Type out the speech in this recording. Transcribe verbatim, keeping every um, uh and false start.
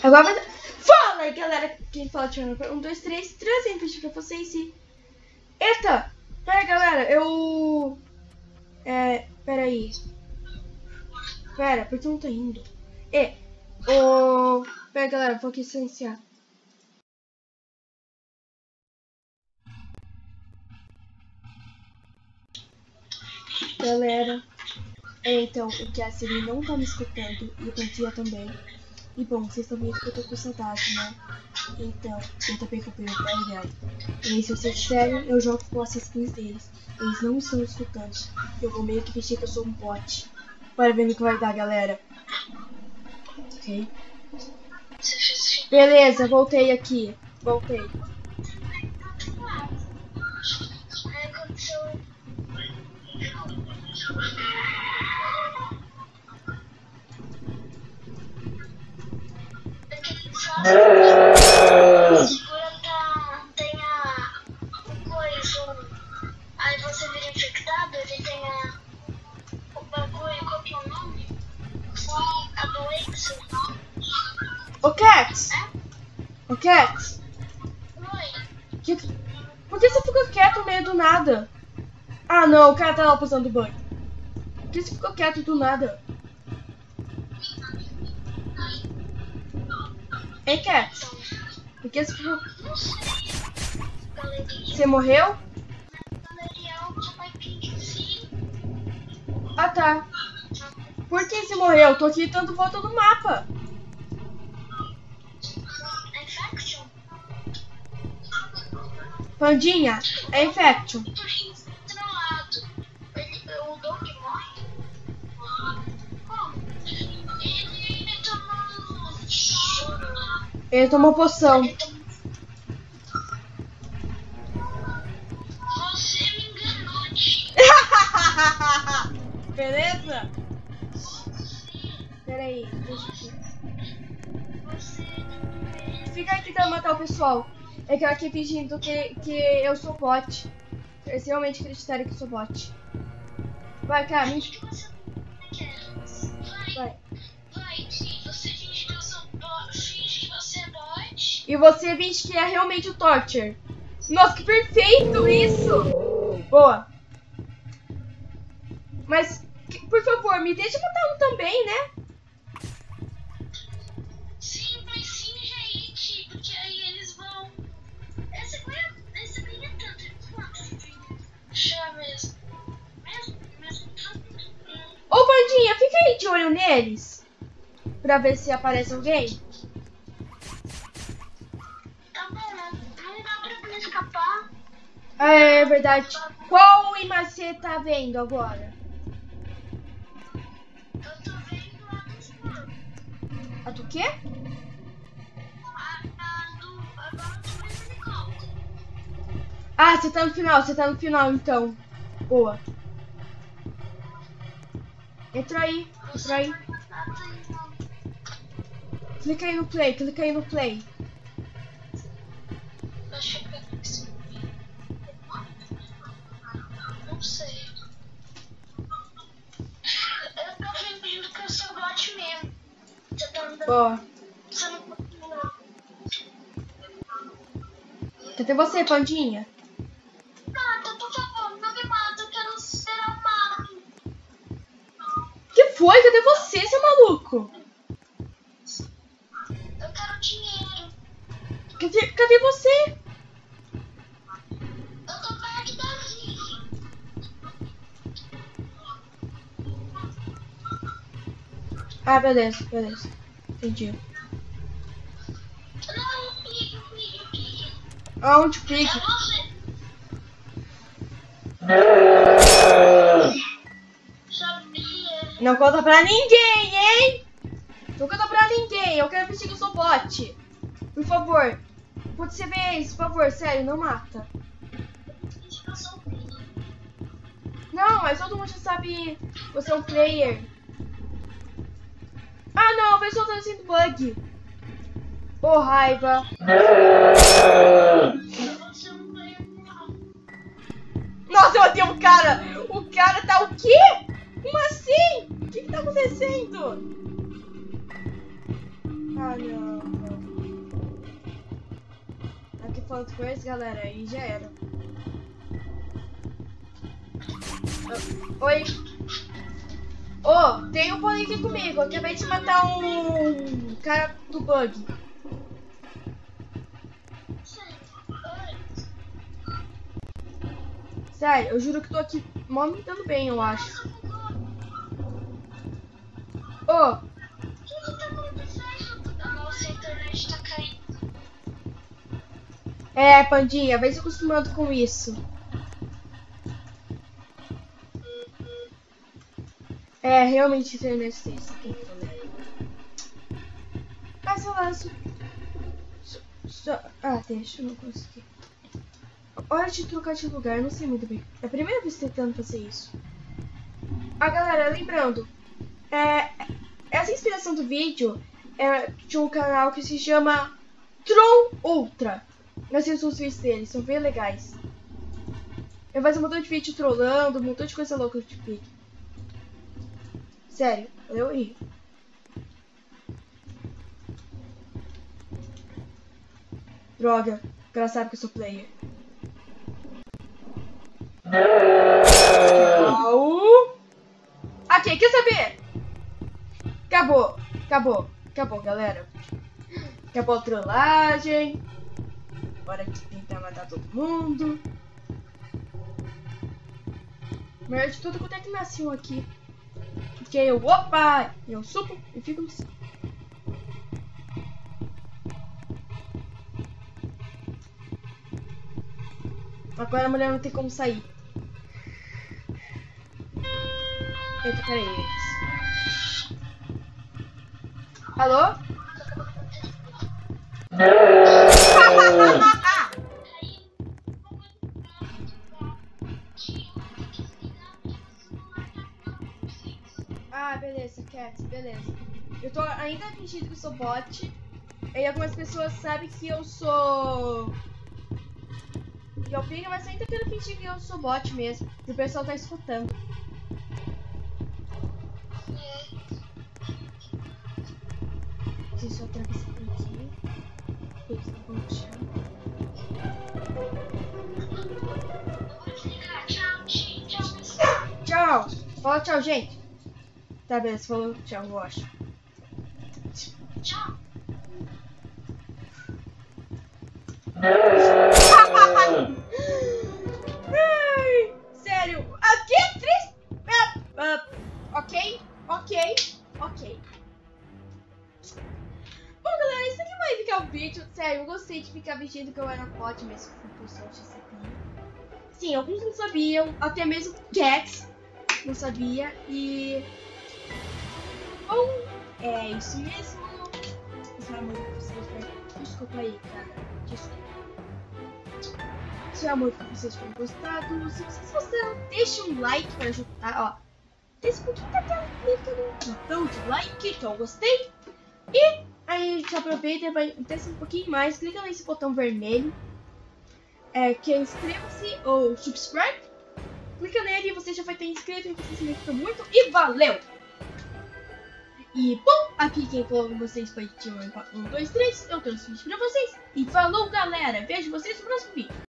Agora vai... Fala aí, galera. Quem fala de um, dois, três, trazendo vídeo pra vocês e... Eita! Pera, galera, eu... É... Pera aí. Pera, por que não tá indo? É... O... Pera, galera, vou aqui silenciar. Galera... É, então, o Cassie ele não tá me escutando e o Pantia também. E bom, vocês estão vendo que eu tô com saudade, né? Então, eu também comprei o Barry. E se vocês disserem, eu jogo com as skins deles. Eles não estão escutando. Eu vou meio que fingir que eu sou um bot. Bora ver no que vai dar, galera. Ok. Beleza, voltei aqui. Voltei. Tem a o coisa, aí você vira infectado, ele tem a o bagulho, qual que é o nome? A doença. Ô Cats! Ô Cats! Oi. Que... Por que você ficou quieto no meio do nada? Ah não, o cara tá lá passando banho. Por que você ficou quieto do nada? Ei Cats! Por que você ficou... Não sei. Galeria. Você morreu? Galeria alta, vai pedir sim. Ah tá. Por que você morreu? Eu tô aqui dando volta no mapa. Infection? Pandinha, é Infection. Trollado. Ele, o Doug morre? Como? Ele tomou... Ele tomou poção. Ele tomou... Você me enganou, tio. Beleza? Pera aí, deixa eu ver. Você... Fica aí tentando matar o pessoal. É que eu aqui fingindo que, que eu sou bot. Eles realmente acreditarem que eu sou bot. Vai, cara, me... que você quer? Vai, Vai. vai, sim. Você finge que eu sou bot, finge que você é bot. E você finge que é realmente o Torture. Nossa, que perfeito isso! Boa. Mas, por favor, me deixa matar um também, né? Sim, mas finge aí, tio, porque aí eles vão... Essa ganha, essa ganha tanto. Quanto? Deixa mesmo. Mesmo, mesmo tanto. Ô, Pandinha, fica aí de olho neles. Pra ver se aparece alguém. Tá bom, não, não dá pra me escapar. Ah, é verdade. Qual imagem você tá vendo agora? Eu tô vendo a do escuro. A do quê? A, a do... Agora eu tô vendo o helicóptero. Ah, você tá no final, você tá no final então. Boa. Entra aí, entra aí. Clica aí no play, clica aí no play. Deixa eu pegar esse. Não sei. Eu tô fingindo que eu sou bot mesmo. Você tá andando. Boa. Você não continua. Cadê você, Pandinha? Mata, por favor, não me mata. Eu quero ser amado. Que foi? Cadê você, seu maluco? Eu quero dinheiro. Cadê, cadê você? Eu tô perto da Vivi. Ah, beleza, beleza. Entendi. Não, Pig, Pig, Pig. Aonde o Pig? É você. Sabia. Não conta pra ninguém, hein? Não conta pra ninguém. Eu quero fingir que eu sou bot. Por favor. Pode ser vez, por favor. Sério, não mata. Eu sou o Pig. Não, mas todo mundo já sabe. Você é um player. Ah, não. A pessoa tá sendo bug. Ô, oh, raiva. Você é um player mal. Nossa, eu matei um cara. O cara tá o quê? Como assim? O que que tá acontecendo? Ah, Ah, não, não. Aqui falando com eles, galera, aí já era. Oi. Ô, oh, tem um pônei aqui comigo. Eu acabei de matar um cara do bug. Sério, eu juro que tô aqui mó me dando bem, eu acho. Ô. Oh. O que que tá acontecendo? A nossa internet tá caindo. É, Pandinha, vai se acostumando com isso. É, realmente a internet tem isso aqui, galera. Mas sei lá, só... só... Ah, deixa eu não conseguir. Hora de trocar de lugar, eu não sei muito bem. É a primeira vez tentando fazer isso. Ah, galera, lembrando, é, essa inspiração do vídeo é de um canal que se chama Tron Ultra. Nós temos os vídeos deles, são bem legais. Eu faço um montão de vídeo trollando, um montão de coisa louca de vídeo. Sério, eu ri. Droga, ela sabe que eu sou player. Au! Ok, quer saber? Acabou, acabou, acabou, galera. Acabou a trollagem. Bora tentar matar todo mundo. Melhor de tudo, quando é que nasceu aqui? Porque eu, opa, eu subo e fico no céu. Agora a mulher não tem como sair. Eita, peraí. Alô? Ah, beleza, Cat, beleza. Eu tô ainda fingindo que eu sou bot. E algumas pessoas sabem que eu sou... que eu pico, mas eu ainda quero fingir que eu sou bot mesmo. E o pessoal tá escutando. Deixa eu atravessar por aqui. Eles não vão deixar. Tchau! Fala tchau, gente! Tá, beleza, falou tchau, eu acho. Tchau! Ai, sério, aqui triste. Uh, uh, ok, ok, ok. Bom, galera, isso aqui vai ficar o vídeo. Sério, eu gostei de ficar fingindo que eu era bot mesmo com o pessoal já sabia. Sim, alguns não sabiam, até mesmo Cats não sabia. E bom, é isso mesmo. Desculpa aí, cara. Desculpa. Se é muito que vocês tenham gostado. Se vocês gostaram, deixe um like para ajudar. Ó, deixa um pouquinho da tela, clica no botão de like, que eu gostei. E aí a gente aproveita e vai descer um pouquinho mais. Clica nesse botão vermelho. É, que é inscreva-se ou subscribe. Clica nele e você já vai ter inscrito. E você se ajuda muito. E valeu! E bom, aqui quem falou com vocês foi o um, dois, três. Eu trouxe o vídeo pra vocês. E falou, galera! Vejo vocês no próximo vídeo.